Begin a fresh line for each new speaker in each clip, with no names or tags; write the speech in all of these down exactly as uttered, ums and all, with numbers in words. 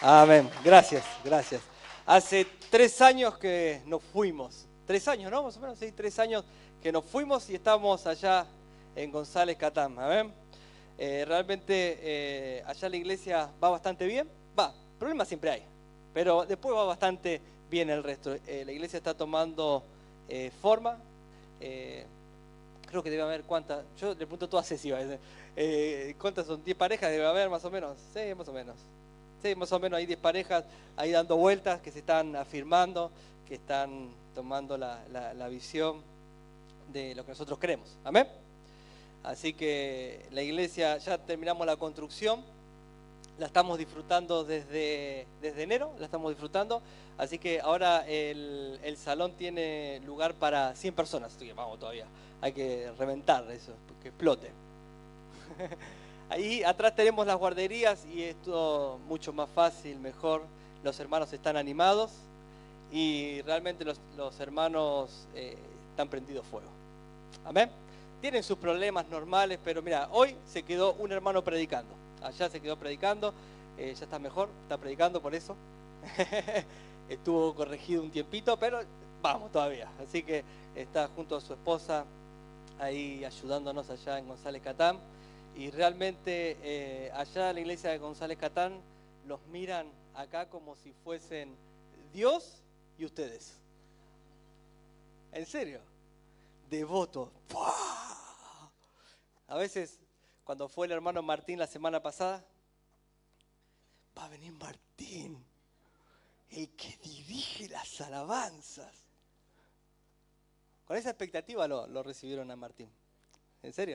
Amén. Gracias, gracias. Hace tres años que nos fuimos. Tres años, ¿no? Más o menos, sí, tres años que nos fuimos y estamos allá en González Catán. Amén. Eh, realmente eh, allá la iglesia va bastante bien. Va, problemas siempre hay, pero después va bastante bien el resto. Eh, la iglesia está tomando eh, forma. Eh, creo que debe haber cuántas. Yo le pregunto todo a Ceci. Eh, ¿Cuántas son? ¿Diez parejas debe haber más o menos? Sí, más o menos. Sí, más o menos hay diez parejas ahí dando vueltas, que se están afirmando, que están tomando la, la, la visión de lo que nosotros creemos. Amén. Así que la iglesia, ya terminamos la construcción, la estamos disfrutando desde, desde enero, la estamos disfrutando. Así que ahora el, el salón tiene lugar para cien personas. Así que vamos todavía, hay que reventar eso, que explote. Ahí atrás tenemos las guarderías y esto mucho más fácil, mejor. Los hermanos están animados y realmente los, los hermanos eh, están prendidos fuego. Amén. Tienen sus problemas normales, pero mira, hoy se quedó un hermano predicando. Allá se quedó predicando, eh, ya está mejor, está predicando por eso. Estuvo corregido un tiempito, pero vamos todavía. Así que está junto a su esposa ahí ayudándonos allá en González Catán. Y realmente eh, allá en la iglesia de González Catán los miran acá como si fuesen Dios y ustedes. ¿En serio? Devotos. A veces, cuando fue el hermano Martín la semana pasada, va a venir Martín, el que dirige las alabanzas. Con esa expectativa lo, lo recibieron a Martín. ¿En serio?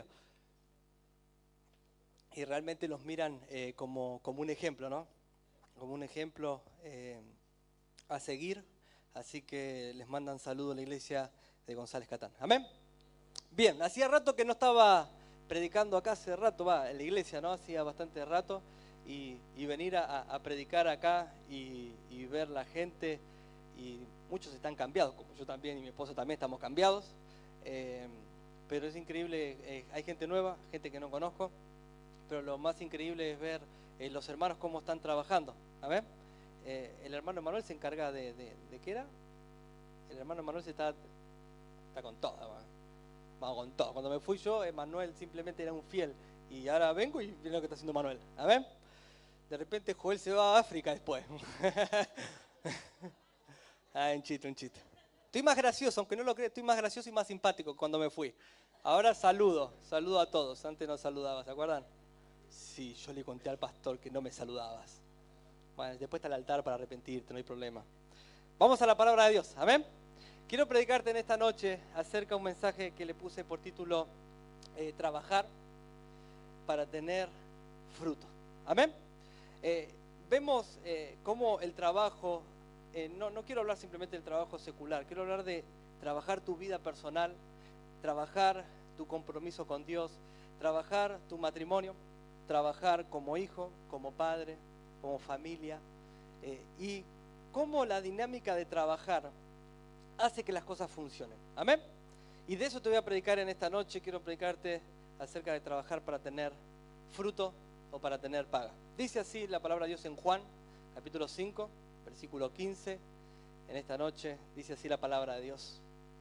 Y realmente los miran eh, como, como un ejemplo, ¿no? Como un ejemplo eh, a seguir. Así que les mandan saludos a la iglesia de González Catán. ¿Amén? Bien, hacía rato que no estaba predicando acá, hace rato, va, en la iglesia, ¿no? Hacía bastante rato. Y, y venir a, a predicar acá y, y ver la gente. Y muchos están cambiados, como yo también y mi esposa también estamos cambiados. Eh, pero es increíble, eh, hay gente nueva, gente que no conozco. Pero lo más increíble es ver eh, los hermanos cómo están trabajando. ¿Amén? Eh, el hermano Manuel se encarga de, de, de ¿qué era? El hermano Manuel se está, está con todo. ¿va? Vamos con todo. Cuando me fui yo, Manuel simplemente era un fiel. Y ahora vengo y viene lo que está haciendo Manuel. ¿Amén? De repente Joel se va a África después. ah, un chiste, un chiste. Estoy más gracioso, aunque no lo creas, estoy más gracioso y más simpático cuando me fui. Ahora saludo, saludo a todos. Antes no saludaba, ¿se acuerdan? Sí, yo le conté al pastor que no me saludabas. Bueno, después está el altar para arrepentirte, no hay problema. Vamos a la palabra de Dios, amén. Quiero predicarte en esta noche acerca de un mensaje que le puse por título eh, Trabajar para tener fruto, amén. Eh, vemos eh, cómo el trabajo, eh, no, no quiero hablar simplemente del trabajo secular, quiero hablar de trabajar tu vida personal, trabajar tu compromiso con Dios, trabajar tu matrimonio, trabajar como hijo, como padre, como familia, eh, y cómo la dinámica de trabajar hace que las cosas funcionen. ¿Amén? Y de eso te voy a predicar en esta noche. Quiero predicarte acerca de trabajar para tener fruto o para tener paga. Dice así la palabra de Dios en Juan, capítulo cinco, versículo quince. En esta noche dice así la palabra de Dios.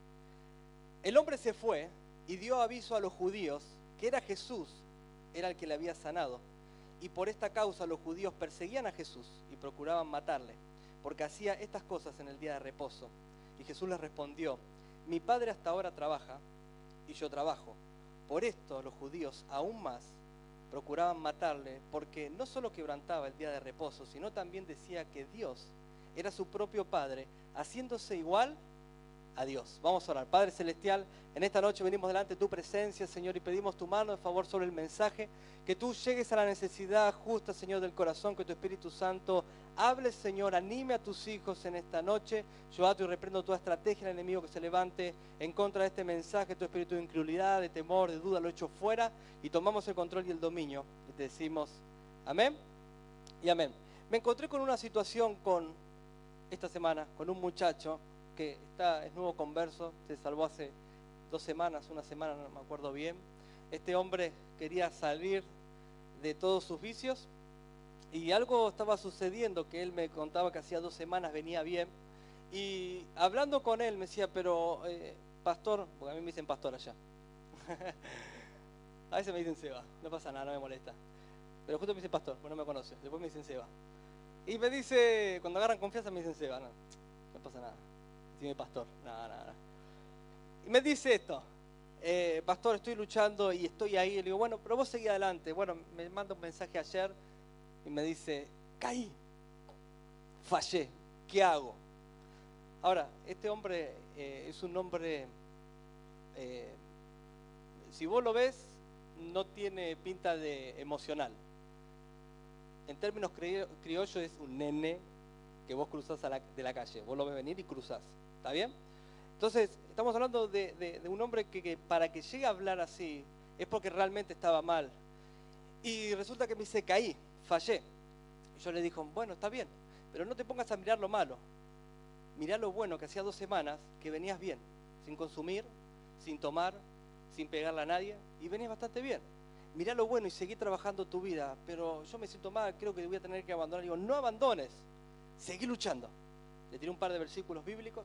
El hombre se fue y dio aviso a los judíos que era Jesús, era el que le había sanado. Y por esta causa los judíos perseguían a Jesús y procuraban matarle, porque hacía estas cosas en el día de reposo. Y Jesús les respondió: mi Padre hasta ahora trabaja y yo trabajo. Por esto los judíos aún más procuraban matarle, porque no solo quebrantaba el día de reposo, sino también decía que Dios era su propio Padre, haciéndose igual a Dios. Vamos a orar. Padre Celestial, en esta noche venimos delante de tu presencia, Señor, y pedimos tu mano de favor sobre el mensaje, que tú llegues a la necesidad justa, Señor, del corazón, que tu Espíritu Santo hable, Señor, anime a tus hijos en esta noche. Yo ato y reprendo toda estrategia del enemigo que se levante en contra de este mensaje, tu espíritu de incredulidad, de temor, de duda, lo echo fuera, y tomamos el control y el dominio, y te decimos amén y amén. Me encontré con una situación con esta semana, con un muchacho que está, es nuevo converso, se salvó hace dos semanas, una semana, no me acuerdo bien. Este hombre quería salir de todos sus vicios y algo estaba sucediendo que él me contaba que hacía dos semanas venía bien. Y hablando con él me decía, pero eh, pastor, porque a mí me dicen pastor allá. A veces me dicen Seba, no pasa nada, no me molesta. Pero justo me dicen pastor, pues no me conoce. Después me dicen Seba. Y me dice, cuando agarran confianza me dicen Seba, no, no pasa nada. Dime pastor, nada, nada. Y me dice esto, eh, pastor, estoy luchando y estoy ahí. Y le digo, bueno, pero vos seguí adelante. Bueno, me manda un mensaje ayer y me dice, caí, fallé, ¿qué hago? Ahora, este hombre eh, es un hombre, eh, si vos lo ves, no tiene pinta de emocional. En términos criollos es un nene que vos cruzás a la, de la calle. Vos lo ves venir y cruzás. ¿Está bien? Entonces, estamos hablando de, de, de un hombre que, que para que llegue a hablar así es porque realmente estaba mal. Y resulta que me dice, caí, fallé. Y yo le dije, bueno, está bien, pero no te pongas a mirar lo malo. Mirá lo bueno, que hacía dos semanas que venías bien, sin consumir, sin tomar, sin pegarle a nadie, y venías bastante bien. Mirá lo bueno y seguí trabajando tu vida, pero yo me siento mal, creo que voy a tener que abandonar. Digo, no abandones, seguí luchando. Le tiré un par de versículos bíblicos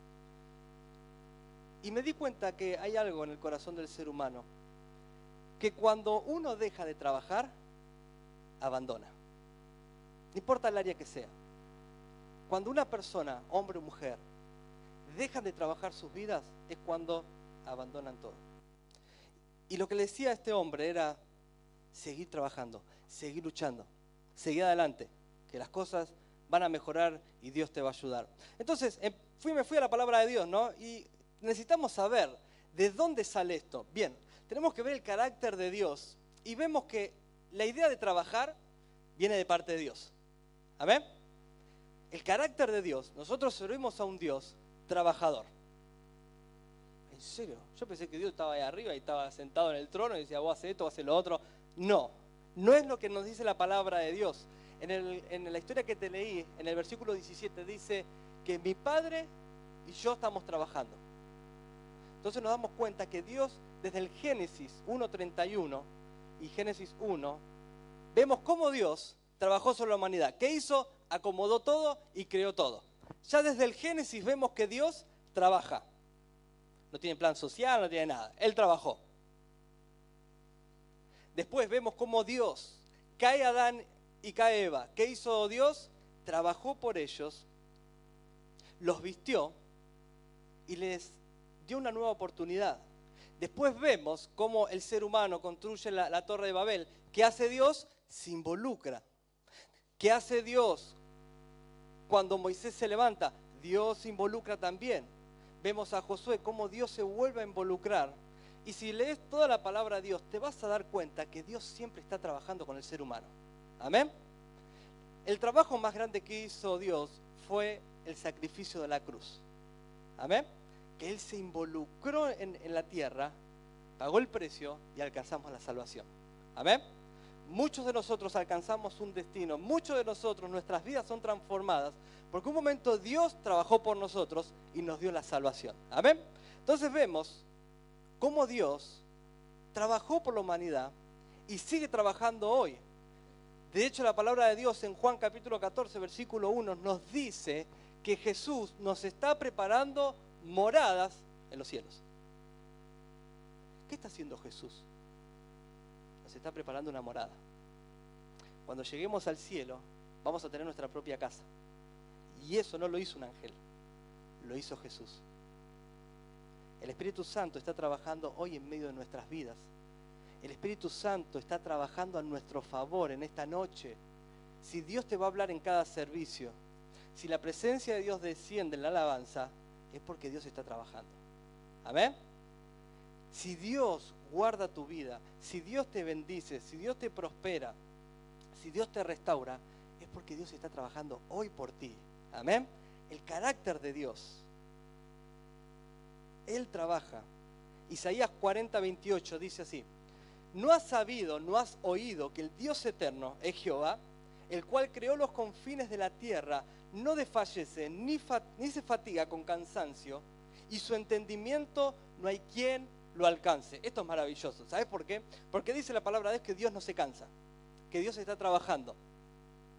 y me di cuenta que hay algo en el corazón del ser humano, que cuando uno deja de trabajar, abandona. No importa el área que sea. Cuando una persona, hombre o mujer, dejan de trabajar sus vidas, es cuando abandonan todo. Y lo que le decía a este hombre era seguir trabajando, seguir luchando, seguir adelante, que las cosas van a mejorar y Dios te va a ayudar. Entonces, fui, me fui a la palabra de Dios, ¿no? Y necesitamos saber de dónde sale esto. Bien, tenemos que ver el carácter de Dios y vemos que la idea de trabajar viene de parte de Dios. ¿Amén? El carácter de Dios, nosotros servimos a un Dios trabajador. ¿En serio? Yo pensé que Dios estaba ahí arriba y estaba sentado en el trono y decía, vos haces esto, vos haces lo otro. No, no es lo que nos dice la palabra de Dios. En, el, en la historia que te leí, en el versículo diecisiete, dice que mi Padre y yo estamos trabajando. Entonces nos damos cuenta que Dios, desde el Génesis uno treinta y uno y Génesis uno, vemos cómo Dios trabajó sobre la humanidad. ¿Qué hizo? Acomodó todo y creó todo. Ya desde el Génesis vemos que Dios trabaja. No tiene plan social, no tiene nada. Él trabajó. Después vemos cómo Dios, cae Adán y cae Eva. ¿Qué hizo Dios? Trabajó por ellos, los vistió y les dio una nueva oportunidad. Después vemos cómo el ser humano construye la, la Torre de Babel. ¿Qué hace Dios? Se involucra. ¿Qué hace Dios cuando Moisés se levanta? Dios se involucra también. Vemos a Josué cómo Dios se vuelve a involucrar. Y si lees toda la palabra de Dios, te vas a dar cuenta que Dios siempre está trabajando con el ser humano. ¿Amén? El trabajo más grande que hizo Dios fue el sacrificio de la cruz. ¿Amén? Que Él se involucró en, en la tierra, pagó el precio y alcanzamos la salvación. ¿Amén? Muchos de nosotros alcanzamos un destino, muchos de nosotros, nuestras vidas son transformadas, porque un momento Dios trabajó por nosotros y nos dio la salvación. ¿Amén? Entonces vemos cómo Dios trabajó por la humanidad y sigue trabajando hoy. De hecho, la palabra de Dios en Juan capítulo catorce, versículo uno, nos dice que Jesús nos está preparando moradas en los cielos. ¿Qué está haciendo Jesús? Nos está preparando una morada. Cuando lleguemos al cielo, vamos a tener nuestra propia casa. Y eso no lo hizo un ángel, lo hizo Jesús. El Espíritu Santo está trabajando hoy en medio de nuestras vidas. El Espíritu Santo está trabajando a nuestro favor en esta noche. Si Dios te va a hablar en cada servicio, si la presencia de Dios desciende en la alabanza, es porque Dios está trabajando. ¿Amén? Si Dios guarda tu vida, si Dios te bendice, si Dios te prospera, si Dios te restaura, es porque Dios está trabajando hoy por ti. ¿Amén? El carácter de Dios. Él trabaja. Isaías cuarenta, veintiocho dice así: ¿no has sabido, no has oído que el Dios eterno es Jehová, el cual creó los confines de la tierra, no desfallece ni, fa- ni se fatiga con cansancio, y su entendimiento no hay quien lo alcance? Esto es maravilloso. ¿Sabes por qué? Porque dice la palabra de Dios que Dios no se cansa, que Dios está trabajando.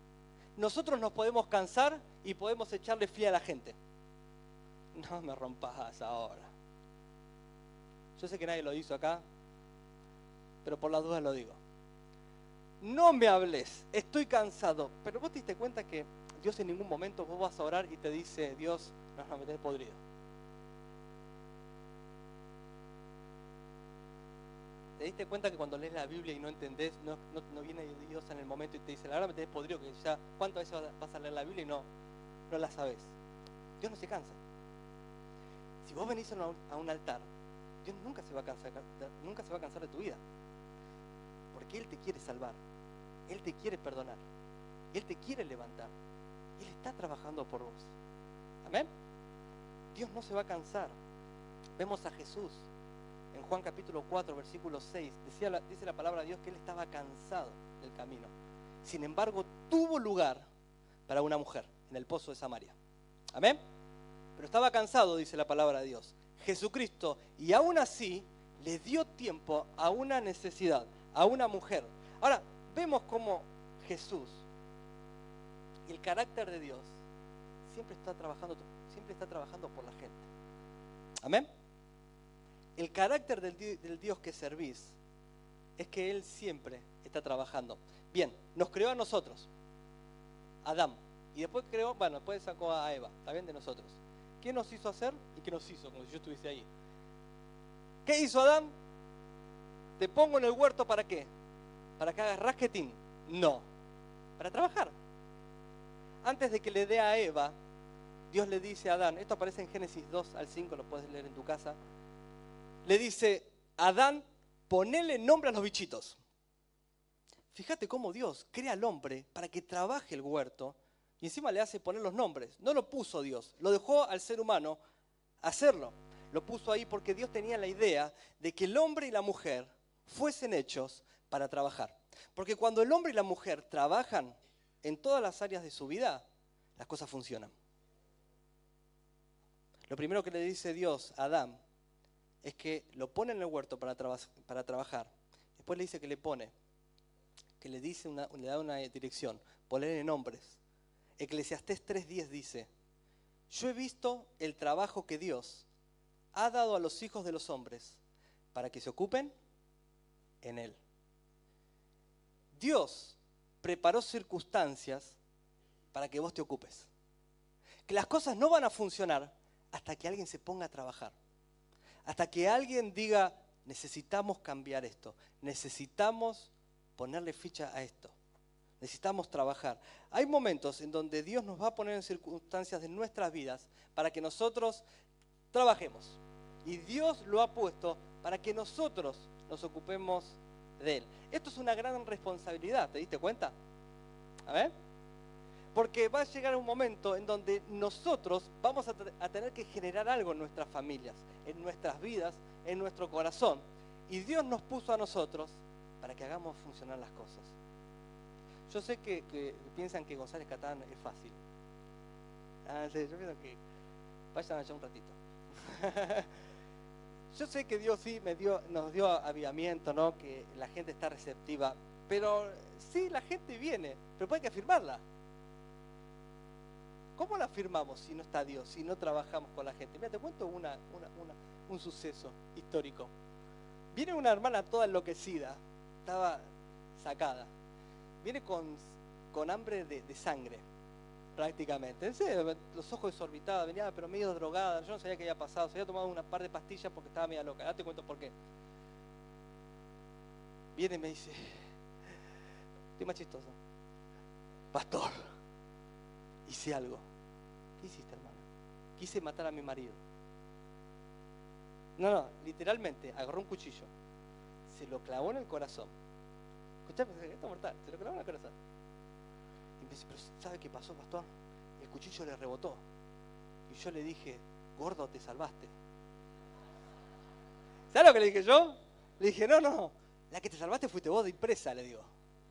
nosotros nos podemos cansar y podemos echarle fría a la gente. No me rompas ahora. Yo sé que nadie lo hizo acá, pero por las dudas lo digo. No me hables, estoy cansado. Pero vos te diste cuenta que Dios en ningún momento vos vas a orar y te dice, Dios, no, no, me tenés podrido. ¿Te diste cuenta que cuando lees la Biblia y no entendés, no, no, no viene Dios en el momento y te dice, la verdad me tenés podrido, que ya, ¿cuántas veces vas a leer la Biblia y no, no la sabés? Dios no se cansa. Si vos venís a un, a un altar, Dios nunca se va a cansar, nunca se va a cansar de tu vida. Porque Él te quiere salvar, Él te quiere perdonar, Él te quiere levantar, Él está trabajando por vos. ¿Amén? Dios no se va a cansar. Vemos a Jesús en Juan capítulo cuatro, versículo seis, decía la, dice la palabra de Dios que Él estaba cansado del camino. Sin embargo, tuvo lugar para una mujer en el pozo de Samaria. ¿Amén? Pero estaba cansado, dice la palabra de Dios. Jesucristo, y aún así, le dio tiempo a una necesidad, a una mujer. Ahora, vemos cómo Jesús, el carácter de Dios, siempre está trabajando, siempre está trabajando por la gente. ¿Amén? El carácter del, del Dios que servís es que Él siempre está trabajando. Bien, nos creó a nosotros, Adán, y después creó, bueno, después sacó a Eva, también de nosotros. ¿Qué nos hizo hacer y qué nos hizo? Como si yo estuviese ahí. ¿Qué hizo Adán? ¿Te pongo en el huerto para qué? ¿Para que hagas rasquetín? No, para trabajar. Antes de que le dé a Eva, Dios le dice a Adán, esto aparece en Génesis dos al cinco, lo puedes leer en tu casa. Le dice, Adán, ponele nombre a los bichitos. Fíjate cómo Dios crea al hombre para que trabaje el huerto y encima le hace poner los nombres. No lo puso Dios, lo dejó al ser humano hacerlo. Lo puso ahí porque Dios tenía la idea de que el hombre y la mujer fuesen hechos para trabajar. Porque cuando el hombre y la mujer trabajan en todas las áreas de su vida, las cosas funcionan. Lo primero que le dice Dios a Adán es que lo pone en el huerto para, traba, para trabajar. Después le dice que le pone, que le, dice una, le da una dirección, ponerle nombres. Eclesiastés tres diez dice, yo he visto el trabajo que Dios ha dado a los hijos de los hombres para que se ocupen en él. Dios preparó circunstancias para que vos te ocupes. Que las cosas no van a funcionar hasta que alguien se ponga a trabajar. Hasta que alguien diga, necesitamos cambiar esto, necesitamos ponerle ficha a esto, necesitamos trabajar. Hay momentos en donde Dios nos va a poner en circunstancias de nuestras vidas para que nosotros trabajemos. Y Dios lo ha puesto para que nosotros nos ocupemos de Él. Esto es una gran responsabilidad, ¿te diste cuenta? A ver. Porque va a llegar un momento en donde nosotros vamos a, a tener que generar algo en nuestras familias, en nuestras vidas, en nuestro corazón. Y Dios nos puso a nosotros para que hagamos funcionar las cosas. Yo sé que, que piensan que González Catán es fácil. Ah, sí, yo pienso que vayan allá un ratito. Yo sé que Dios sí me dio, nos dio avivamiento, ¿no? Que la gente está receptiva. Pero sí, la gente viene, pero hay que afirmarla. ¿Cómo la afirmamos si no está Dios, si no trabajamos con la gente? Mira, te cuento una, una, una, un suceso histórico. Viene una hermana toda enloquecida, estaba sacada. Viene con, con hambre de, de sangre, prácticamente. En serio, los ojos desorbitados, venía pero medio drogada. Yo no sabía qué había pasado, se había tomado una par de pastillas porque estaba media loca. Ahora te cuento por qué. Viene y me dice, estoy más chistoso. Pastor, hice algo. ¿Qué hiciste, hermana? Quise matar a mi marido. No, no, literalmente, agarró un cuchillo, se lo clavó en el corazón. Escuchá, esto es mortal, se lo clavó en el corazón. Y me dice, pero ¿sabe qué pasó, pastor? El cuchillo le rebotó. Y yo le dije, gordo, te salvaste. ¿Sabes lo que le dije yo? Le dije, no, no, la que te salvaste fuiste vos de impresa, le digo.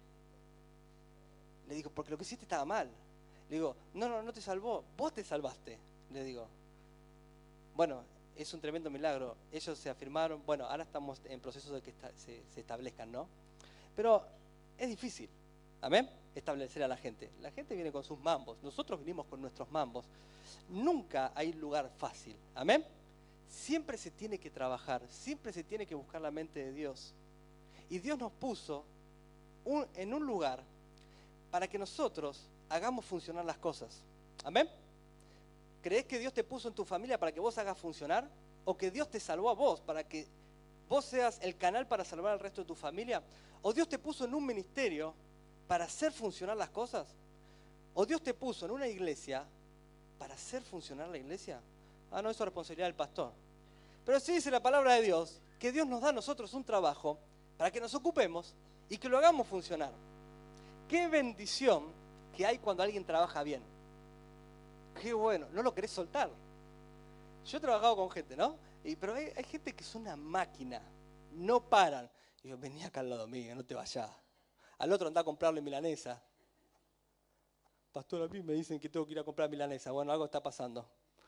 Le digo, porque lo que hiciste estaba mal. Le digo, no, no, no te salvó, vos te salvaste. Le digo, bueno, es un tremendo milagro. Ellos se afirmaron, bueno, ahora estamos en proceso de que esta, se, se establezcan, ¿no? Pero es difícil, ¿amén? establecer a la gente. La gente viene con sus mambos, nosotros vinimos con nuestros mambos. Nunca hay lugar fácil, amén. Siempre se tiene que trabajar, siempre se tiene que buscar la mente de Dios. Y Dios nos puso un, en un lugar para que nosotros hagamos funcionar las cosas, amén. ¿Crees que Dios te puso en tu familia para que vos hagas funcionar? ¿O que Dios te salvó a vos para que vos seas el canal para salvar al resto de tu familia? ¿O Dios te puso en un ministerio para hacer funcionar las cosas? ¿O Dios te puso en una iglesia para hacer funcionar la iglesia? Ah, no, eso es responsabilidad del pastor. Pero sí dice la palabra de Dios que Dios nos da a nosotros un trabajo para que nos ocupemos y que lo hagamos funcionar. Qué bendición que hay cuando alguien trabaja bien. Qué bueno, no lo querés soltar. Yo he trabajado con gente, ¿no? Y, pero hay, hay gente que es una máquina, no paran. Y yo, vení acá al lado mío, no te vayas. Al otro anda a comprarle milanesa. Pastor, a mí me dicen que tengo que ir a comprar milanesa. Bueno, algo está pasando.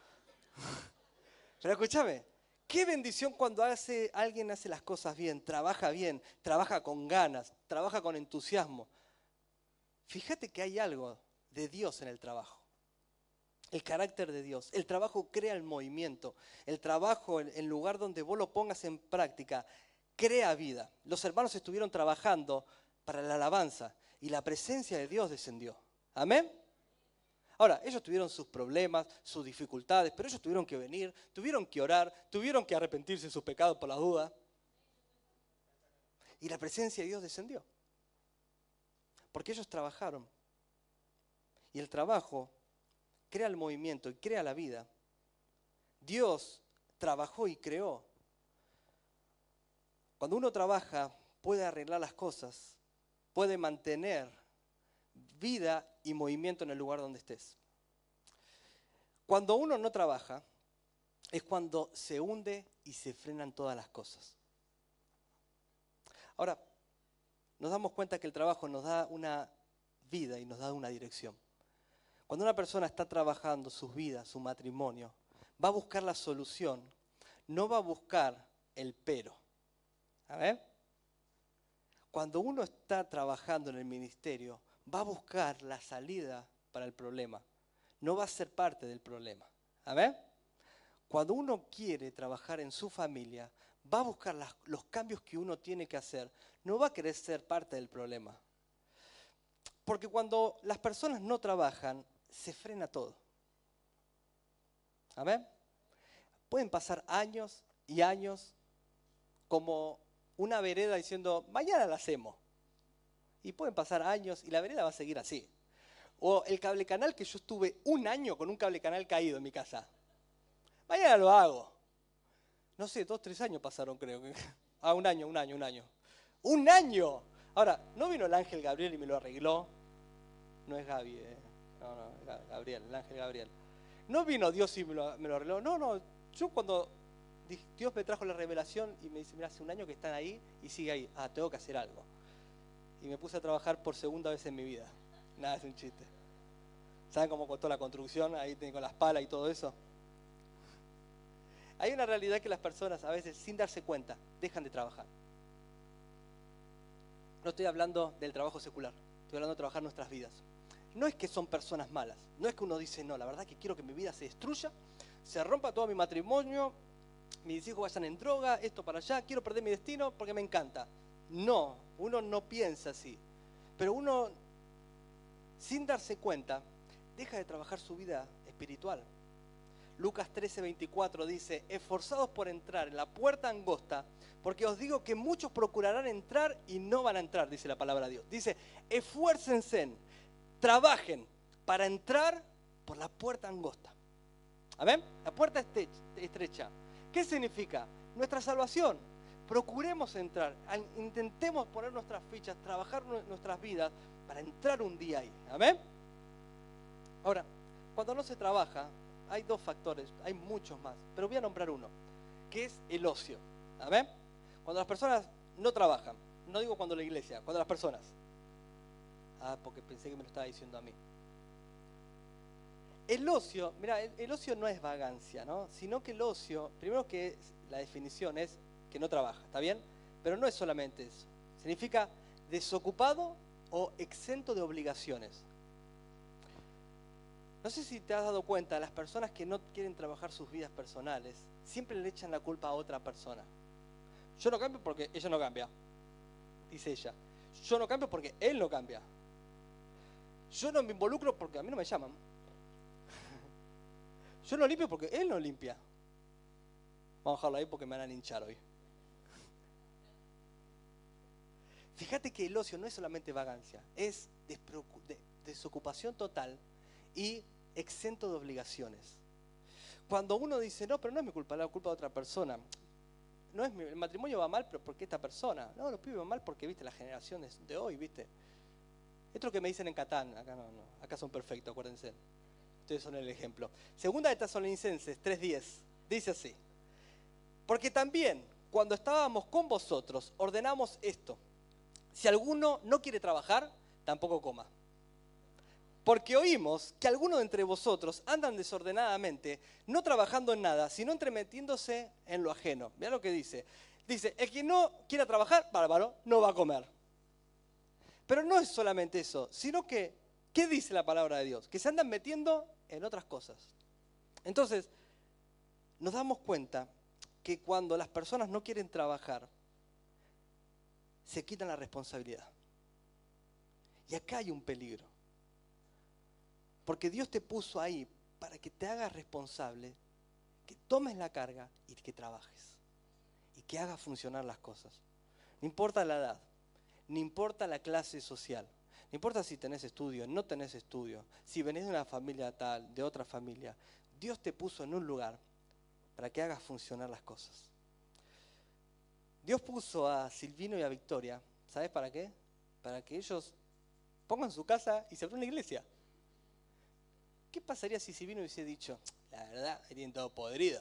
Pero escúchame, qué bendición cuando hace, alguien hace las cosas bien, trabaja bien, trabaja con ganas, trabaja con entusiasmo. Fíjate que hay algo de Dios en el trabajo. El carácter de Dios. El trabajo crea el movimiento. El trabajo, en lugar donde vos lo pongas en práctica, crea vida. Los hermanos estuvieron trabajando para la alabanza y la presencia de Dios descendió. ¿Amén? Ahora, ellos tuvieron sus problemas, sus dificultades, pero ellos tuvieron que venir, tuvieron que orar, tuvieron que arrepentirse de sus pecados por las dudas. Y la presencia de Dios descendió. Porque ellos trabajaron. Y el trabajo crea el movimiento y crea la vida. Dios trabajó y creó. Cuando uno trabaja, puede arreglar las cosas, puede mantener vida y movimiento en el lugar donde estés. Cuando uno no trabaja, es cuando se hunde y se frenan todas las cosas. Ahora, nos damos cuenta que el trabajo nos da una vida y nos da una dirección. Cuando una persona está trabajando sus vidas, su matrimonio, va a buscar la solución, no va a buscar el pero. A ver. Cuando uno está trabajando en el ministerio, va a buscar la salida para el problema, no va a ser parte del problema. A ver. Cuando uno quiere trabajar en su familia, va a buscar las, los cambios que uno tiene que hacer, no va a querer ser parte del problema. Porque cuando las personas no trabajan, se frena todo. ¿Amén? Pueden pasar años y años como una vereda diciendo, mañana la hacemos. Y pueden pasar años y la vereda va a seguir así. O el cable canal, que yo estuve un año con un cable canal caído en mi casa. Mañana lo hago. No sé, dos, tres años pasaron, creo. Ah, un año, un año, un año. ¡Un año! Ahora, ¿no vino el ángel Gabriel y me lo arregló? No es Gaby, eh. No, no, Gabriel, el ángel Gabriel. No vino Dios y me lo, me lo arregló. No, no, yo cuando Dios me trajo la revelación y me dice, mira, hace un año que están ahí y sigue ahí. Ah, tengo que hacer algo. Y me puse a trabajar por segunda vez en mi vida. Nada, es un chiste. ¿Saben cómo costó la construcción? Ahí con las palas y todo eso. Hay una realidad que las personas a veces, sin darse cuenta, dejan de trabajar. No estoy hablando del trabajo secular, estoy hablando de trabajar nuestras vidas. No es que son personas malas, no es que uno dice, no, la verdad que quiero que mi vida se destruya, se rompa todo mi matrimonio, mis hijos vayan en droga, esto para allá, quiero perder mi destino porque me encanta. No, uno no piensa así. Pero uno, sin darse cuenta, deja de trabajar su vida espiritual. Lucas trece, veinticuatro dice, esforzados por entrar en la puerta angosta, porque os digo que muchos procurarán entrar y no van a entrar, dice la palabra de Dios. Dice, esfuércense, trabajen para entrar por la puerta angosta. ¿Amén? La puerta estrecha. ¿Qué significa? Nuestra salvación. Procuremos entrar, intentemos poner nuestras fichas, trabajar nuestras vidas para entrar un día ahí. ¿Amén? Ahora, cuando no se trabaja, hay dos factores, hay muchos más, pero voy a nombrar uno, que es el ocio. ¿Amén? Cuando las personas no trabajan, no digo cuando la iglesia, cuando las personas. Ah, porque pensé que me lo estaba diciendo a mí. El ocio, mira, el, el ocio no es vagancia, ¿no? Sino que el ocio, primero que es, la definición es que no trabaja, ¿está bien? Pero no es solamente eso. Significa desocupado o exento de obligaciones. No sé si te has dado cuenta, las personas que no quieren trabajar sus vidas personales siempre le echan la culpa a otra persona. Yo no cambio porque ella no cambia, dice ella. Yo no cambio porque él no cambia. Yo no me involucro porque a mí no me llaman. Yo no limpio porque él no limpia. Vamos a dejarlo ahí porque me van a linchar hoy. Fíjate que el ocio no es solamente vagancia, es desocupación total y exento de obligaciones. Cuando uno dice, no, pero no es mi culpa, es la culpa de otra persona. No es mi, el matrimonio va mal, pero ¿por qué esta persona? No, los pibes van mal porque, viste, las generaciones de hoy, viste. Esto es lo que me dicen en Catán, acá no, no, acá son perfectos, acuérdense. Ustedes son el ejemplo. Segunda de Tesalonicenses tres diez, dice así. Porque también, cuando estábamos con vosotros, ordenamos esto. Si alguno no quiere trabajar, tampoco coma. Porque oímos que algunos de entre vosotros andan desordenadamente, no trabajando en nada, sino entremetiéndose en lo ajeno. Mirá lo que dice. Dice, el que no quiera trabajar, bárbaro, no va a comer. Pero no es solamente eso, sino que, ¿qué dice la palabra de Dios? Que se andan metiendo en otras cosas. Entonces, nos damos cuenta que cuando las personas no quieren trabajar, se quitan la responsabilidad. Y acá hay un peligro. Porque Dios te puso ahí para que te hagas responsable, que tomes la carga y que trabajes. Y que hagas funcionar las cosas. No importa la edad, no importa la clase social, no importa si tenés estudio, no tenés estudio, si venís de una familia tal, de otra familia. Dios te puso en un lugar para que hagas funcionar las cosas. Dios puso a Silvino y a Victoria, ¿sabes para qué? Para que ellos pongan su casa y se abran una iglesia. ¿Qué pasaría si Silvino hubiese dicho, la verdad, me tienen todo podrido?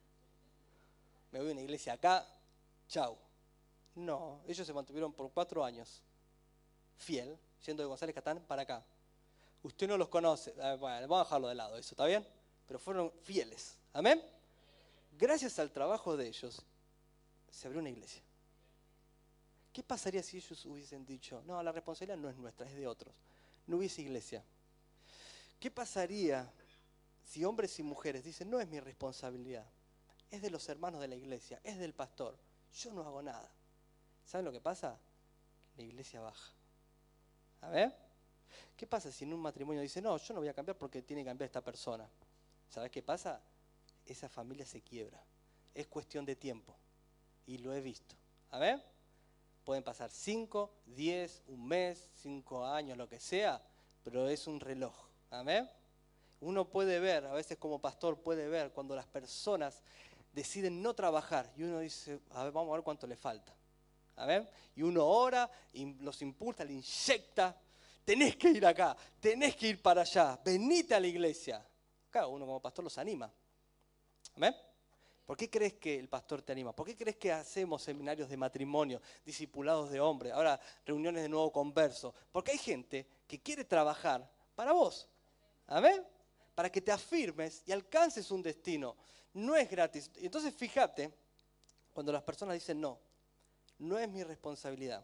Me voy a una iglesia acá, chau. No, ellos se mantuvieron por cuatro años, fiel, yendo de González Catán para acá. Usted no los conoce, bueno, vamos a dejarlo de lado, eso, ¿está bien? Pero fueron fieles, ¿amén? Gracias al trabajo de ellos, se abrió una iglesia. ¿Qué pasaría si ellos hubiesen dicho, no, la responsabilidad no es nuestra, es de otros? No hubiese iglesia. ¿Qué pasaría si hombres y mujeres dicen, no es mi responsabilidad, es de los hermanos de la iglesia, es del pastor, yo no hago nada? ¿Saben lo que pasa? La iglesia baja. A ver, ¿qué pasa si en un matrimonio dice, no, yo no voy a cambiar porque tiene que cambiar esta persona? ¿Sabes qué pasa? Esa familia se quiebra. Es cuestión de tiempo. Y lo he visto. A ver, pueden pasar cinco, diez, un mes, cinco años, lo que sea, pero es un reloj. A ver, uno puede ver, a veces como pastor puede ver cuando las personas deciden no trabajar y uno dice, a ver, vamos a ver cuánto le falta. A ver, y uno ora, y los impulsa, le inyecta, tenés que ir acá, tenés que ir para allá, venite a la iglesia. Claro, uno como pastor los anima. ¿Amén? ¿Por qué crees que el pastor te anima? ¿Por qué crees que hacemos seminarios de matrimonio, discipulados de hombres, ahora reuniones de nuevo converso? Porque hay gente que quiere trabajar para vos. ¿Amén? Para que te afirmes y alcances un destino. No es gratis. Entonces fíjate, cuando las personas dicen no, no es mi responsabilidad.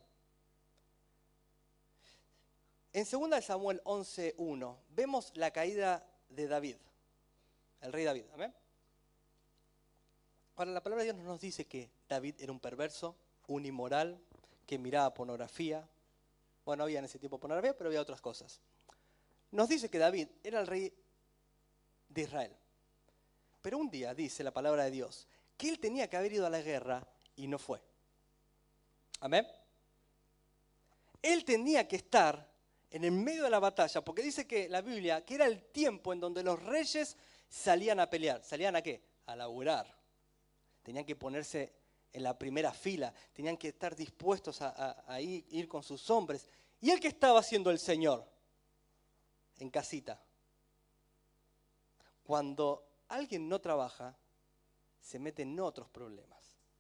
En segunda de Samuel once uno vemos la caída de David, el rey David. ¿Amén? Ahora, la palabra de Dios no nos dice que David era un perverso, un inmoral, que miraba pornografía. Bueno, no había en ese tiempo pornografía, pero había otras cosas. Nos dice que David era el rey de Israel. Pero un día dice la palabra de Dios que él tenía que haber ido a la guerra y no fue. ¿Amén? Él tenía que estar en el medio de la batalla, porque dice que la Biblia, que era el tiempo en donde los reyes salían a pelear. ¿Salían a qué? A laburar. Tenían que ponerse en la primera fila, tenían que estar dispuestos a, a, a ir, ir con sus hombres. ¿Y él qué estaba haciendo el Señor? En casita. Cuando alguien no trabaja, se mete en otros problemas.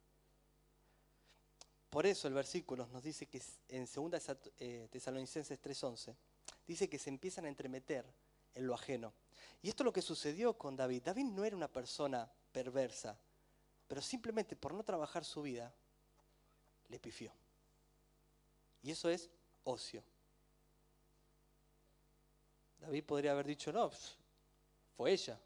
Por eso el versículo nos dice que en segunda Tesalonicenses tres once, dice que se empiezan a entremeter en lo ajeno. Y esto es lo que sucedió con David. David no era una persona perversa, pero simplemente por no trabajar su vida, le pifió. Y eso es ocio. David podría haber dicho, no, fue ella.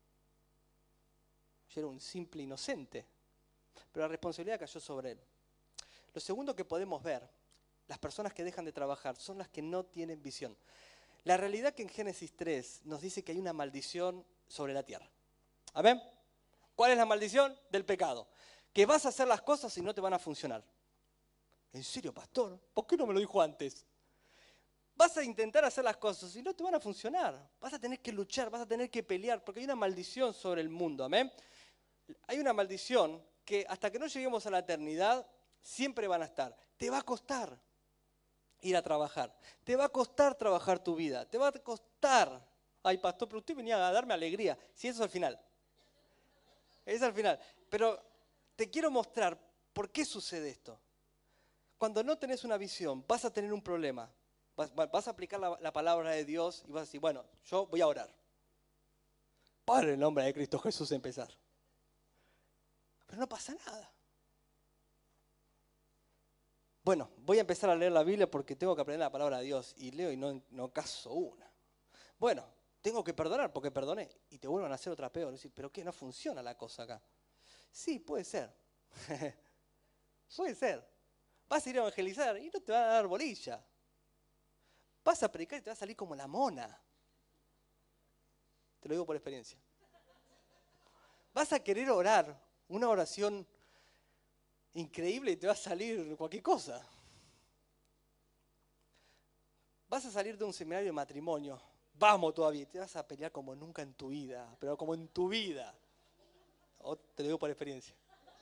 Yo era un simple inocente. Pero la responsabilidad cayó sobre él. Lo segundo que podemos ver, las personas que dejan de trabajar son las que no tienen visión. La realidad que en Génesis tres nos dice que hay una maldición sobre la tierra. ¿Amén? ¿Cuál es la maldición? Del pecado. Que vas a hacer las cosas y no te van a funcionar. ¿En serio, pastor? ¿Por qué no me lo dijo antes? Vas a intentar hacer las cosas y no te van a funcionar. Vas a tener que luchar, vas a tener que pelear, porque hay una maldición sobre el mundo. ¿Amén? Hay una maldición que hasta que no lleguemos a la eternidad, siempre van a estar. Te va a costar ir a trabajar. Te va a costar trabajar tu vida. Te va a costar. Ay, pastor, pero usted venía a darme alegría. Sí, eso es al final. Eso es al final. Pero te quiero mostrar por qué sucede esto. Cuando no tenés una visión, vas a tener un problema. Vas, vas a aplicar la, la palabra de Dios y vas a decir, bueno, yo voy a orar. Padre, en el nombre de Cristo Jesús, empezar. Pero no pasa nada. Bueno, voy a empezar a leer la Biblia porque tengo que aprender la palabra de Dios. Y leo y no, no caso una. Bueno, tengo que perdonar porque perdoné. Y te vuelvan a hacer otra peor. Decir, ¿pero qué? No funciona la cosa acá. Sí, puede ser. Puede ser. Vas a ir a evangelizar y no te van a dar bolilla. Vas a predicar y te va a salir como la mona. Te lo digo por experiencia. Vas a querer orar una oración increíble y te va a salir cualquier cosa. Vas a salir de un seminario de matrimonio. Vamos todavía. Y te vas a pelear como nunca en tu vida. Pero como en tu vida. O te lo digo por experiencia.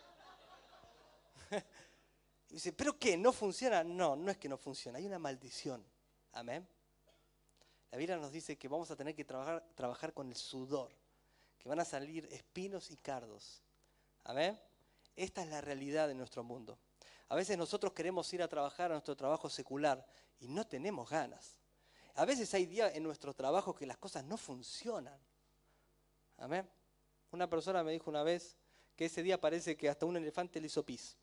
Y dice, ¿pero qué? ¿No funciona? No, no es que no funciona. Hay una maldición. Amén. La Biblia nos dice que vamos a tener que trabajar, trabajar con el sudor. Que van a salir espinos y cardos. Amén. Esta es la realidad de nuestro mundo. A veces nosotros queremos ir a trabajar a nuestro trabajo secular y no tenemos ganas. A veces hay días en nuestro trabajo que las cosas no funcionan. Amén. Una persona me dijo una vez que ese día parece que hasta un elefante le hizo pis.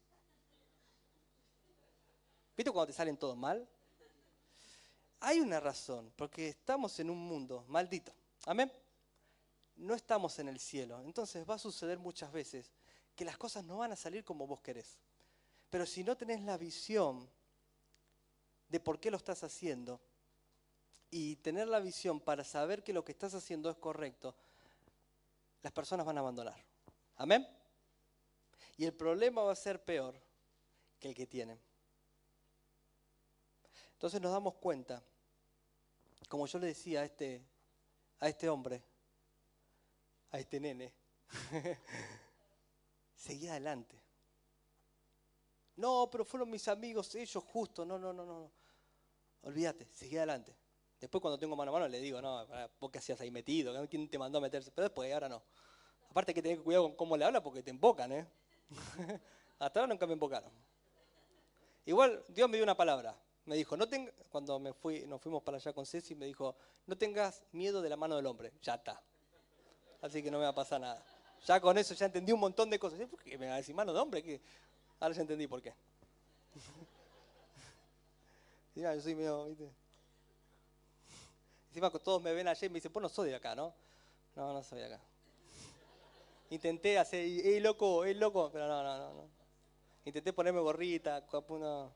¿Viste cuando te salen todos mal? Hay una razón, porque estamos en un mundo maldito. Amén. No estamos en el cielo. Entonces va a suceder muchas veces que las cosas no van a salir como vos querés. Pero si no tenés la visión de por qué lo estás haciendo y tener la visión para saber que lo que estás haciendo es correcto, las personas van a abandonar. ¿Amén? Y el problema va a ser peor que el que tienen. Entonces nos damos cuenta, como yo le decía a este, a este hombre, a este nene, seguí adelante. No, pero fueron mis amigos, ellos justo, no, no, no, no. Olvídate, seguí adelante. Después cuando tengo mano a mano le digo, no, vos qué hacías ahí metido, ¿quién te mandó a meterse? Pero después, ahora no. Aparte hay que tener cuidado con cómo le habla porque te embocan, ¿eh? Hasta ahora nunca me embocaron. Igual Dios me dio una palabra. Me dijo, no tenga, cuando me fui, nos fuimos para allá con Ceci, me dijo, no tengas miedo de la mano del hombre. Ya está. Así que no me va a pasar nada. Ya con eso ya entendí un montón de cosas. ¿Por qué me va a decir mano de hombre? ¿Qué? Ahora ya entendí por qué. Mira, yo soy medio, ¿viste? Encima que todos me ven allá y me dicen, pues no soy de acá, ¿no? No, no soy de acá. Intenté hacer, ¡eh, loco, eh, loco! Pero no, no, no, no. Intenté ponerme gorrita, no.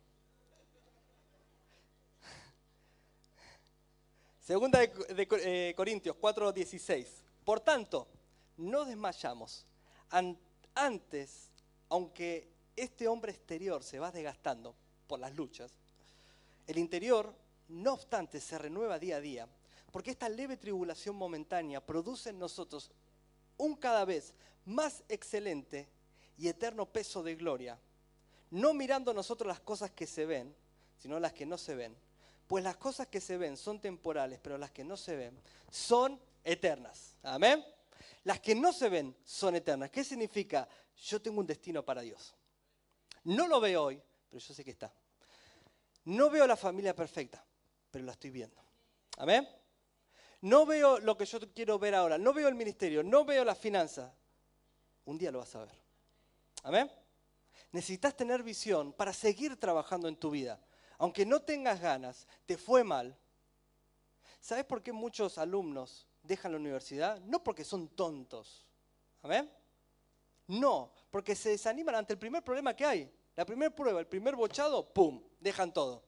Segunda de, de eh, Corintios cuatro dieciséis. Por tanto, no desmayamos. An, antes, aunque este hombre exterior se va desgastando por las luchas, el interior, no obstante, se renueva día a día, porque esta leve tribulación momentánea produce en nosotros un cada vez más excelente y eterno peso de gloria, no mirando nosotros las cosas que se ven, sino las que no se ven. Pues las cosas que se ven son temporales, pero las que no se ven son eternas. Amén. Las que no se ven son eternas. ¿Qué significa? Yo tengo un destino para Dios. No lo veo hoy, pero yo sé que está. No veo la familia perfecta, pero la estoy viendo. Amén. No veo lo que yo quiero ver ahora. No veo el ministerio. No veo las finanzas. Un día lo vas a ver. Amén. Necesitas tener visión para seguir trabajando en tu vida. Aunque no tengas ganas, te fue mal. ¿Sabes por qué muchos alumnos dejan la universidad? No porque son tontos. ¿Amén? No, porque se desaniman ante el primer problema que hay. La primera prueba, el primer bochado, ¡pum!, dejan todo.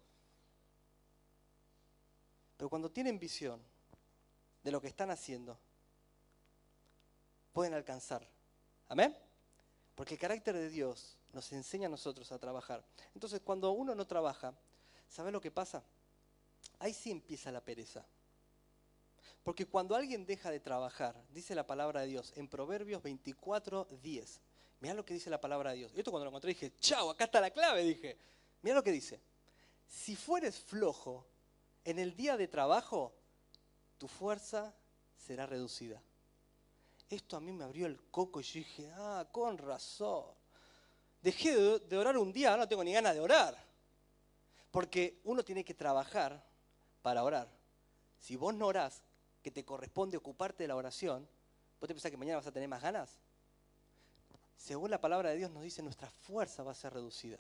Pero cuando tienen visión de lo que están haciendo, pueden alcanzar. ¿Amén? Porque el carácter de Dios nos enseña a nosotros a trabajar. Entonces, cuando uno no trabaja, ¿sabe lo que pasa? Ahí sí empieza la pereza. Porque cuando alguien deja de trabajar, dice la palabra de Dios en Proverbios veinticuatro, diez. Mirá lo que dice la palabra de Dios. Y esto cuando lo encontré dije, chao, acá está la clave, dije. Mirá lo que dice. Si fueres flojo en el día de trabajo, tu fuerza será reducida. Esto a mí me abrió el coco y yo dije, ah, con razón. Dejé de, de orar un día, ahora no tengo ni ganas de orar. Porque uno tiene que trabajar para orar. Si vos no orás, que te corresponde ocuparte de la oración, ¿vos te pensás que mañana vas a tener más ganas? Según la palabra de Dios nos dice, nuestra fuerza va a ser reducida.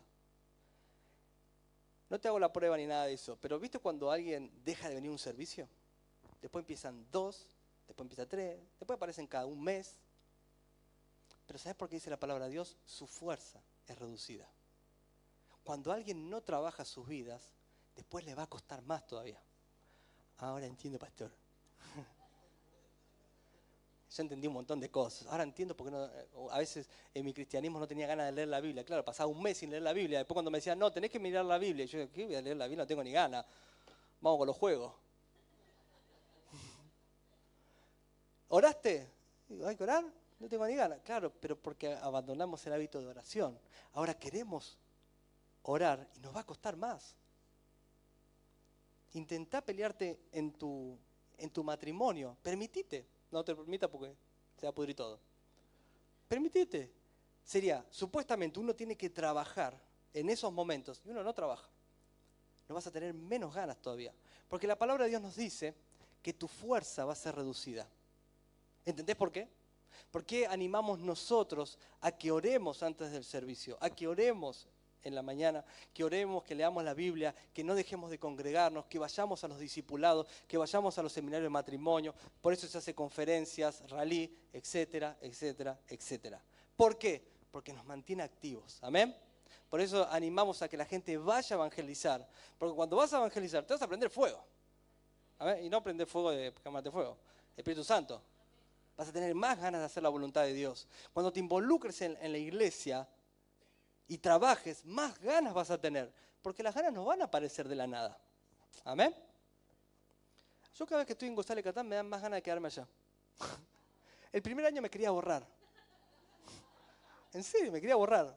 No te hago la prueba ni nada de eso, pero ¿viste cuando alguien deja de venir a un servicio? Después empiezan dos, después empieza tres, después aparecen cada un mes. Pero ¿sabes por qué dice la palabra de Dios? Su fuerza es reducida. Cuando alguien no trabaja sus vidas, después le va a costar más todavía. Ahora entiendo, pastor. Ya entendí un montón de cosas. Ahora entiendo por qué no, a veces en mi cristianismo no tenía ganas de leer la Biblia. Claro, pasaba un mes sin leer la Biblia. Después cuando me decían, no, tenés que mirar la Biblia. Yo digo, ¿qué voy a leer la Biblia? No tengo ni ganas. Vamos con los juegos. ¿Oraste? Digo, ¿hay que orar? No tengo ni ganas. Claro, pero porque abandonamos el hábito de oración. Ahora queremos orar y nos va a costar más. Intentá pelearte en tu, en tu matrimonio. Permitite. No te permita porque se va a pudrir todo. Permitite. Sería, supuestamente uno tiene que trabajar en esos momentos y uno no trabaja. No vas a tener menos ganas todavía. Porque la palabra de Dios nos dice que tu fuerza va a ser reducida. ¿Entendés por qué? ¿Por qué animamos nosotros a que oremos antes del servicio? A que oremos en la mañana, que oremos, que leamos la Biblia, que no dejemos de congregarnos, que vayamos a los discipulados, que vayamos a los seminarios de matrimonio. Por eso se hace conferencias, rally, etcétera, etcétera, etcétera. ¿Por qué? Porque nos mantiene activos. ¿Amén? Por eso animamos a que la gente vaya a evangelizar. Porque cuando vas a evangelizar, te vas a prender fuego. ¿Amén? Y no prender fuego de cámara de fuego. Espíritu Santo. Vas a tener más ganas de hacer la voluntad de Dios. Cuando te involucres en, en la iglesia y trabajes, más ganas vas a tener. Porque las ganas no van a aparecer de la nada. ¿Amén? Yo cada vez que estoy en González Catán me dan más ganas de quedarme allá. El primer año me quería borrar. En serio, me quería borrar.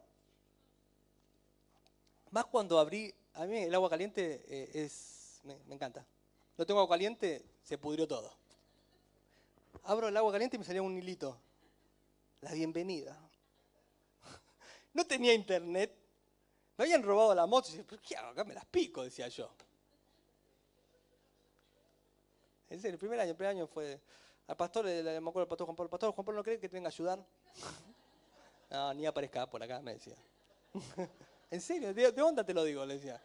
Más cuando abrí, a mí el agua caliente eh, es, me, me encanta. No tengo agua caliente, se pudrió todo. Abro el agua caliente y me salía un hilito. La bienvenida. No tenía internet. Me habían robado la moto. Y decía, ¿pero qué hago? Acá me las pico, decía yo. En serio, el primer año, el primer año fue... Al pastor, me acuerdo del pastor Juan Pablo. Pastor, Juan Pablo, ¿no cree que te venga a ayudar? No, ni aparezca por acá, me decía. En serio, ¿de, de onda te lo digo? Le decía.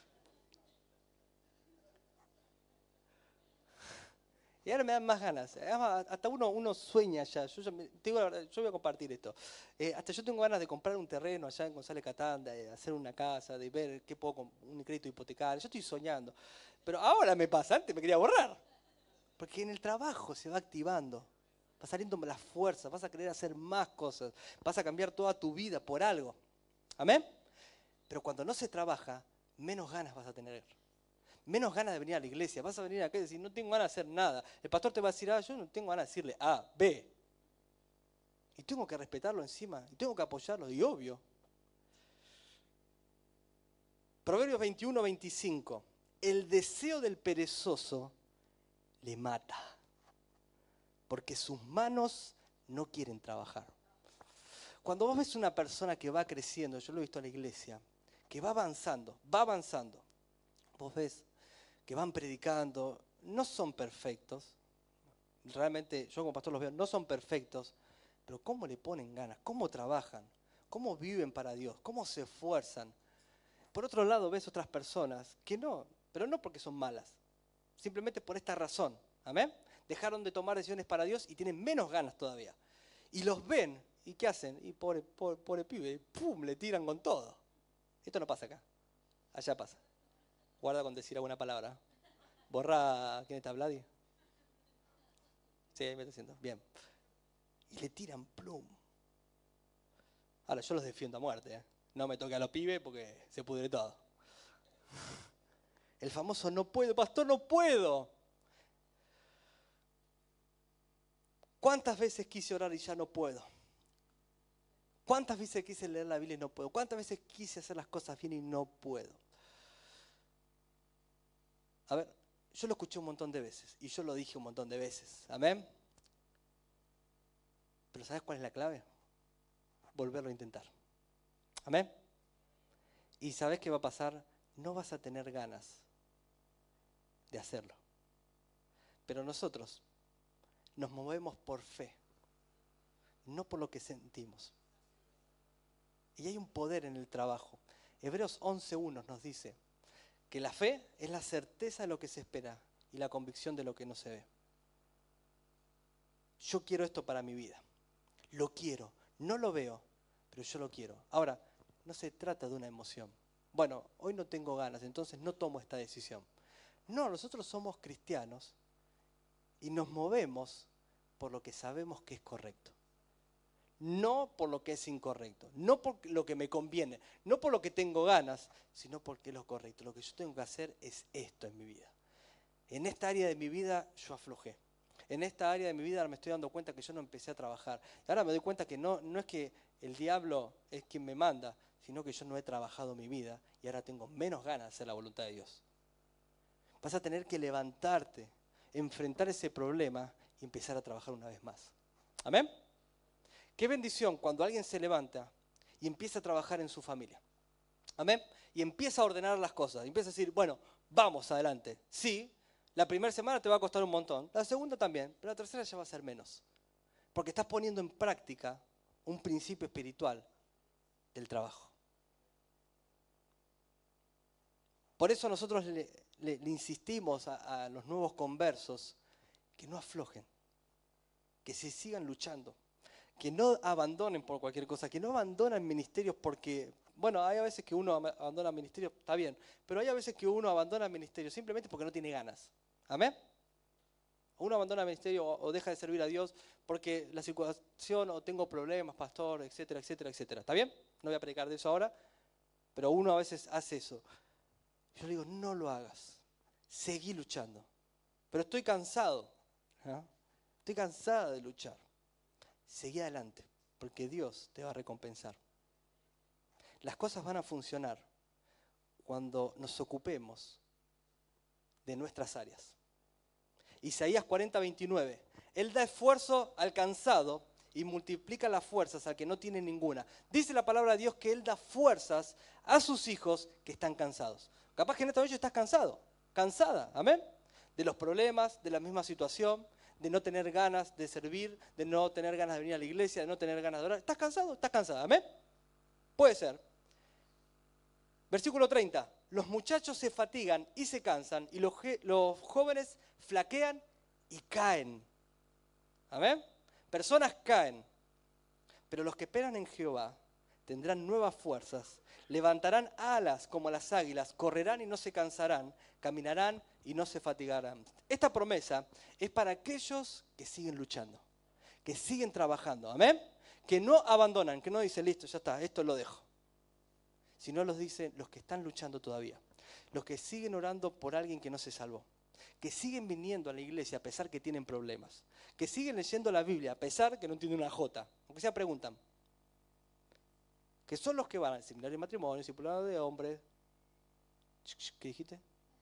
Y ahora me dan más ganas. Hasta uno, uno sueña ya. Yo, ya me, digo la verdad, yo voy a compartir esto. Eh, hasta yo tengo ganas de comprar un terreno allá en González Catán, de hacer una casa, de ver qué puedo, un crédito hipotecario. Yo estoy soñando. Pero ahora me pasa, antes me quería borrar. Porque en el trabajo se va activando. Va saliendo las fuerzas, vas a querer hacer más cosas. Vas a cambiar toda tu vida por algo. ¿Amén? Pero cuando no se trabaja, menos ganas vas a tener. Menos ganas de venir a la iglesia. Vas a venir acá y decir, no tengo ganas de hacer nada. El pastor te va a decir, ah, yo no tengo ganas de decirle A, B. Y tengo que respetarlo encima. Y tengo que apoyarlo. Y obvio. Proverbios veintiuno, veinticinco. El deseo del perezoso le mata. Porque sus manos no quieren trabajar. Cuando vos ves una persona que va creciendo, yo lo he visto en la iglesia, que va avanzando, va avanzando. Vos ves que van predicando, no son perfectos, realmente yo como pastor los veo, no son perfectos, pero cómo le ponen ganas, cómo trabajan, cómo viven para Dios, cómo se esfuerzan. Por otro lado ves otras personas que no, pero no porque son malas, simplemente por esta razón. ¿Amén? Dejaron de tomar decisiones para Dios y tienen menos ganas todavía. Y los ven, ¿y qué hacen? Y pobre, pobre, pobre pibe, ¡pum!, le tiran con todo. Esto no pasa acá, allá pasa. Guarda con decir alguna palabra. Borra, ¿quién está, Vladi? Sí, me está haciendo, bien. Y le tiran plum. Ahora, yo los defiendo a muerte, ¿eh? No me toque a los pibes porque se pudre todo. El famoso no puedo, pastor, no puedo. ¿Cuántas veces quise orar y ya no puedo? ¿Cuántas veces quise leer la Biblia y no puedo? ¿Cuántas veces quise hacer las cosas bien y no puedo? A ver, yo lo escuché un montón de veces y yo lo dije un montón de veces. ¿Amén? Pero ¿sabes cuál es la clave? Volverlo a intentar. ¿Amén? ¿Y sabes qué va a pasar? No vas a tener ganas de hacerlo. Pero nosotros nos movemos por fe, no por lo que sentimos. Y hay un poder en el trabajo. Hebreos once uno nos dice que la fe es la certeza de lo que se espera y la convicción de lo que no se ve. Yo quiero esto para mi vida. Lo quiero. No lo veo, pero yo lo quiero. Ahora, no se trata de una emoción. Bueno, hoy no tengo ganas, entonces no tomo esta decisión. No, nosotros somos cristianos y nos movemos por lo que sabemos que es correcto. No por lo que es incorrecto, no por lo que me conviene, no por lo que tengo ganas, sino porque es lo correcto. Lo que yo tengo que hacer es esto en mi vida. En esta área de mi vida yo aflojé. En esta área de mi vida ahora me estoy dando cuenta que yo no empecé a trabajar. Y ahora me doy cuenta que no, no es que el diablo es quien me manda, sino que yo no he trabajado mi vida y ahora tengo menos ganas de hacer la voluntad de Dios. Vas a tener que levantarte, enfrentar ese problema y empezar a trabajar una vez más. ¿Amén? Qué bendición cuando alguien se levanta y empieza a trabajar en su familia. ¿Amén? Y empieza a ordenar las cosas. Y empieza a decir, bueno, vamos adelante. Sí, la primera semana te va a costar un montón. La segunda también, pero la tercera ya va a ser menos. Porque estás poniendo en práctica un principio espiritual del trabajo. Por eso nosotros le, le, le insistimos a, a los nuevos conversos que no aflojen, que se sigan luchando, que no abandonen por cualquier cosa, que no abandonen ministerios porque, bueno, hay a veces que uno abandona ministerios, está bien, pero hay a veces que uno abandona ministerios simplemente porque no tiene ganas. ¿Amén? Uno abandona el ministerio o, o deja de servir a Dios porque la situación o tengo problemas, pastor, etcétera, etcétera, etcétera. ¿Está bien? No voy a predicar de eso ahora, pero uno a veces hace eso. Yo le digo, no lo hagas, seguí luchando. Pero estoy cansado, ¿no? Estoy cansada de luchar. Seguí adelante, porque Dios te va a recompensar. Las cosas van a funcionar cuando nos ocupemos de nuestras áreas. Isaías cuarenta, veintinueve. Él da esfuerzo al cansado y multiplica las fuerzas al que no tiene ninguna. Dice la palabra de Dios que Él da fuerzas a sus hijos que están cansados. Capaz que en esta noche estás cansado, cansada, amén, de los problemas, de la misma situación, de no tener ganas de servir, de no tener ganas de venir a la iglesia, de no tener ganas de orar. ¿Estás cansado? ¿Estás cansada? ¿Amén? Puede ser. Versículo treinta. Los muchachos se fatigan y se cansan y los, los jóvenes flaquean y caen. ¿Amén? Personas caen. Pero los que esperan en Jehová tendrán nuevas fuerzas, levantarán alas como las águilas, correrán y no se cansarán, caminarán y no se fatigarán. Esta promesa es para aquellos que siguen luchando, que siguen trabajando, amén, que no abandonan, que no dicen, listo, ya está, esto lo dejo. Sino los dicen los que están luchando todavía, los que siguen orando por alguien que no se salvó, que siguen viniendo a la iglesia a pesar que tienen problemas, que siguen leyendo la Biblia a pesar que no entienden una jota, aunque sea preguntan. Que son los que van al seminario de matrimonio, discipulado de hombres. ¿Qué dijiste?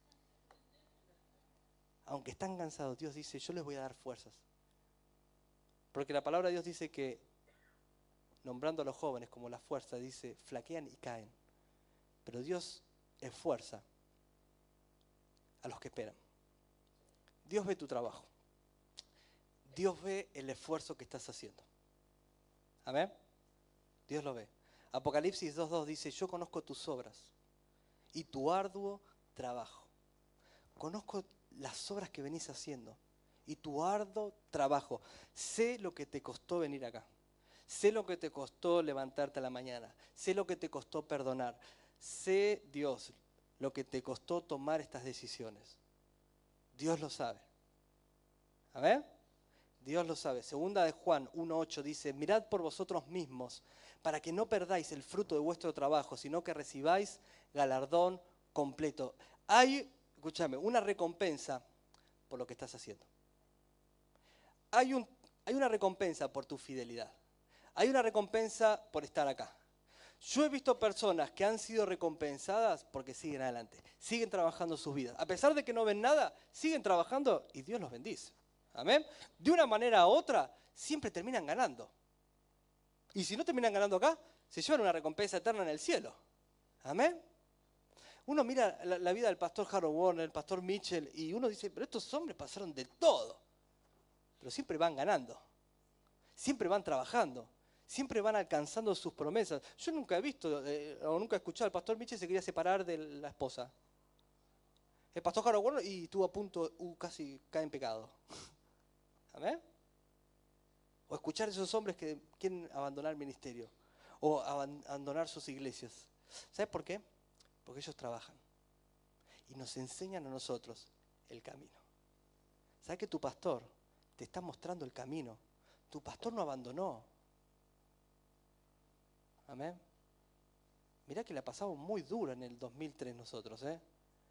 Aunque están cansados, Dios dice, yo les voy a dar fuerzas. Porque la palabra de Dios dice que, nombrando a los jóvenes como la fuerza, dice, flaquean y caen. Pero Dios esfuerza a los que esperan. Dios ve tu trabajo. Dios ve el esfuerzo que estás haciendo. ¿Amén? Dios lo ve. Apocalipsis dos dos dice, yo conozco tus obras y tu arduo trabajo. Conozco las obras que venís haciendo y tu arduo trabajo. Sé lo que te costó venir acá. Sé lo que te costó levantarte a la mañana. Sé lo que te costó perdonar. Sé, Dios, lo que te costó tomar estas decisiones. Dios lo sabe. ¿Amén? Dios lo sabe. Segunda de Juan uno ocho dice, mirad por vosotros mismos, para que no perdáis el fruto de vuestro trabajo, sino que recibáis galardón completo. Hay, escúchame, una recompensa por lo que estás haciendo. Hay, un, hay una recompensa por tu fidelidad. Hay una recompensa por estar acá. Yo he visto personas que han sido recompensadas porque siguen adelante, siguen trabajando sus vidas. A pesar de que no ven nada, siguen trabajando y Dios los bendice. Amén. De una manera u otra, siempre terminan ganando. Y si no terminan ganando acá, se llevan una recompensa eterna en el cielo. Amén. Uno mira la, la vida del pastor Harold Warner, el pastor Mitchell, y uno dice, pero estos hombres pasaron de todo. Pero siempre van ganando. Siempre van trabajando. Siempre van alcanzando sus promesas. Yo nunca he visto eh, o nunca he escuchado al pastor Mitchell se quería separar de la esposa. El pastor Harold Warner y estuvo a punto, uh, casi cae en pecado. ¿Amén? O escuchar a esos hombres que quieren abandonar el ministerio o abandonar sus iglesias. ¿Sabes por qué? Porque ellos trabajan y nos enseñan a nosotros el camino. ¿Sabes que tu pastor te está mostrando el camino? Tu pastor no abandonó. Amén. Mirá que la pasamos muy dura en el dos mil tres nosotros, ¿eh?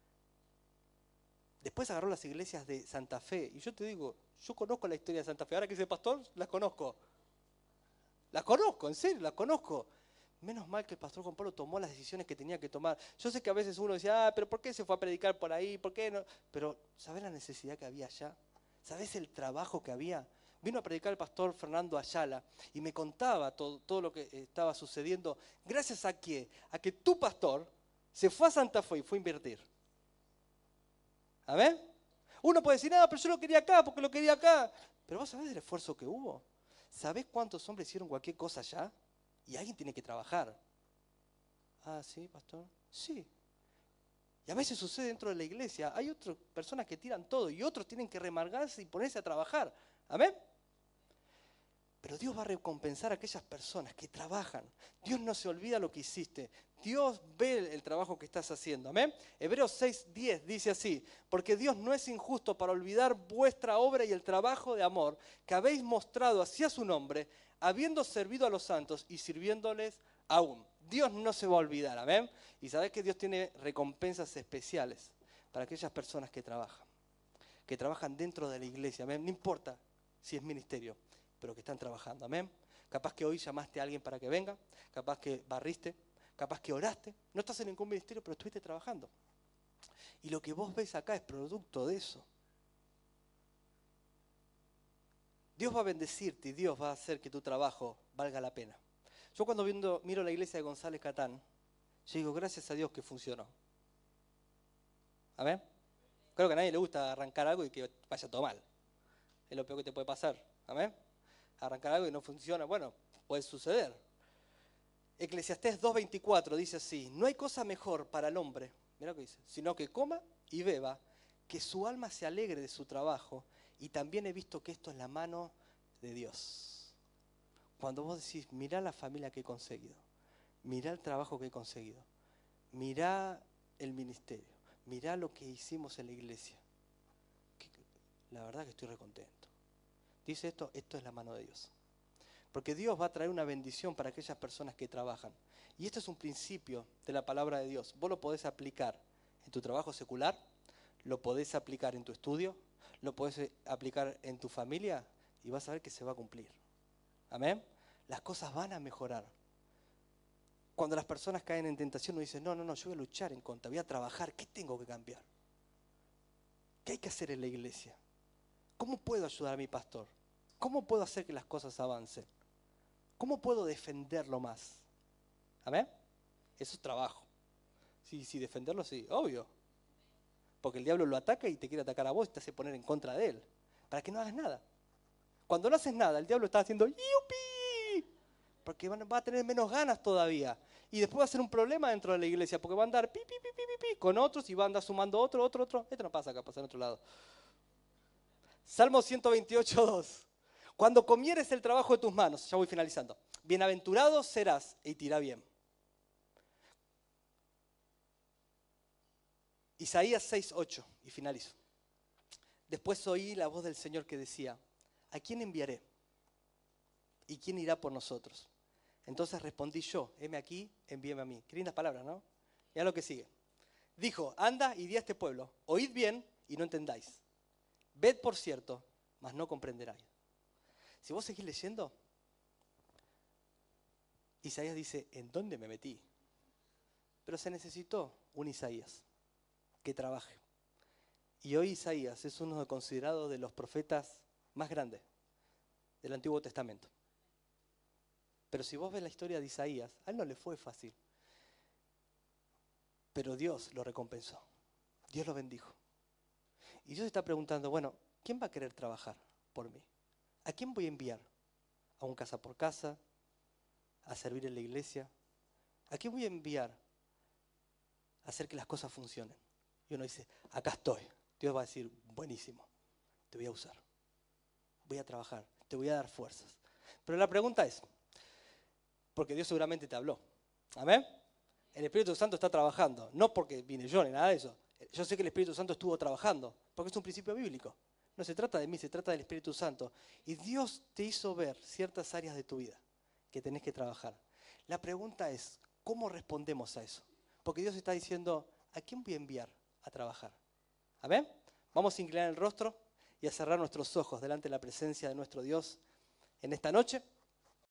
Después agarró las iglesias de Santa Fe. Y yo te digo, yo conozco la historia de Santa Fe. Ahora que soy pastor, las conozco. Las conozco, en serio, las conozco. Menos mal que el pastor Juan Pablo tomó las decisiones que tenía que tomar. Yo sé que a veces uno decía, ah, pero ¿por qué se fue a predicar por ahí? ¿Por qué no? Pero, ¿sabés la necesidad que había allá? ¿Sabés el trabajo que había? Vino a predicar el pastor Fernando Ayala y me contaba todo, todo lo que estaba sucediendo. ¿Gracias a qué? A que tu pastor se fue a Santa Fe y fue a invertir. ¿Amén? Uno puede decir, no, pero yo lo quería acá porque lo quería acá. Pero vos sabés el esfuerzo que hubo. ¿Sabés cuántos hombres hicieron cualquier cosa allá? Y alguien tiene que trabajar. Ah, ¿sí, pastor? Sí. Y a veces sucede dentro de la iglesia. Hay otras personas que tiran todo y otros tienen que remargarse y ponerse a trabajar. ¿Amén? Pero Dios va a recompensar a aquellas personas que trabajan. Dios no se olvida lo que hiciste. Dios ve el trabajo que estás haciendo. ¿Amén? Hebreos seis diez dice así, porque Dios no es injusto para olvidar vuestra obra y el trabajo de amor que habéis mostrado hacia su nombre, habiendo servido a los santos y sirviéndoles aún. Dios no se va a olvidar. ¿Amén? Y sabés que Dios tiene recompensas especiales para aquellas personas que trabajan. Que trabajan dentro de la iglesia. ¿Amén? No importa si es ministerio, pero que están trabajando, amén. Capaz que hoy llamaste a alguien para que venga, capaz que barriste, capaz que oraste, no estás en ningún ministerio, pero estuviste trabajando. Y lo que vos ves acá es producto de eso. Dios va a bendecirte y Dios va a hacer que tu trabajo valga la pena. Yo cuando viendo, miro la iglesia de González Catán, yo digo, gracias a Dios que funcionó. Amén. Creo que a nadie le gusta arrancar algo y que vaya todo mal. Es lo peor que te puede pasar. Amén. Arrancar algo y no funciona, bueno, puede suceder. Eclesiastés dos veinticuatro dice así, no hay cosa mejor para el hombre, mira lo que dice, sino que coma y beba, que su alma se alegre de su trabajo, y también he visto que esto es la mano de Dios. Cuando vos decís, mirá la familia que he conseguido, mirá el trabajo que he conseguido, mirá el ministerio, mirá lo que hicimos en la iglesia, que, la verdad que estoy recontento. Dice esto, esto es la mano de Dios. Porque Dios va a traer una bendición para aquellas personas que trabajan. Y esto es un principio de la palabra de Dios. Vos lo podés aplicar en tu trabajo secular, lo podés aplicar en tu estudio, lo podés aplicar en tu familia y vas a ver que se va a cumplir. Amén. Las cosas van a mejorar. Cuando las personas caen en tentación, uno dice, no, no, no, yo voy a luchar en contra, voy a trabajar. ¿Qué tengo que cambiar? ¿Qué hay que hacer en la iglesia? ¿Cómo puedo ayudar a mi pastor? ¿Cómo puedo hacer que las cosas avancen? ¿Cómo puedo defenderlo más? ¿Amén? Eso es trabajo. Sí, sí, defenderlo sí, obvio. Porque el diablo lo ataca y te quiere atacar a vos y te hace poner en contra de él. Para que no hagas nada. Cuando no haces nada, el diablo está haciendo ¡yupi! Porque van, va a tener menos ganas todavía. Y después va a ser un problema dentro de la iglesia, porque va a andar pi, pi, pi, pi, pi, pi, con otros y va a andar sumando otro, otro, otro. Esto no pasa acá, pasa en otro lado. Salmo ciento veintiocho, dos. Cuando comieres el trabajo de tus manos, ya voy finalizando, bienaventurado serás y te irá bien. Isaías seis, ocho, y finalizo. Después oí la voz del Señor que decía, ¿a quién enviaré? ¿Y quién irá por nosotros? Entonces respondí yo, heme aquí, envíeme a mí. Qué lindas palabras, ¿no? Mirá lo que sigue. Dijo, anda y di a este pueblo, oíd bien y no entendáis. Ved por cierto, mas no comprenderáis. Si vos seguís leyendo, Isaías dice, ¿en dónde me metí? Pero se necesitó un Isaías que trabaje. Y hoy Isaías es uno considerado de los profetas más grandes del Antiguo Testamento. Pero si vos ves la historia de Isaías, a él no le fue fácil. Pero Dios lo recompensó. Dios lo bendijo. Y Dios está preguntando, bueno, ¿quién va a querer trabajar por mí? ¿A quién voy a enviar? ¿A un casa por casa? ¿A servir en la iglesia? ¿A quién voy a enviar a hacer que las cosas funcionen? Y uno dice, acá estoy. Dios va a decir, buenísimo, te voy a usar. Voy a trabajar, te voy a dar fuerzas. Pero la pregunta es, porque Dios seguramente te habló. ¿Amén? El Espíritu Santo está trabajando, no porque vine yo ni nada de eso. Yo sé que el Espíritu Santo estuvo trabajando, porque es un principio bíblico. No se trata de mí, se trata del Espíritu Santo. Y Dios te hizo ver ciertas áreas de tu vida que tenés que trabajar. La pregunta es, ¿cómo respondemos a eso? Porque Dios está diciendo, ¿a quién voy a enviar a trabajar? ¿Amén? Vamos a inclinar el rostro y a cerrar nuestros ojos delante de la presencia de nuestro Dios en esta noche.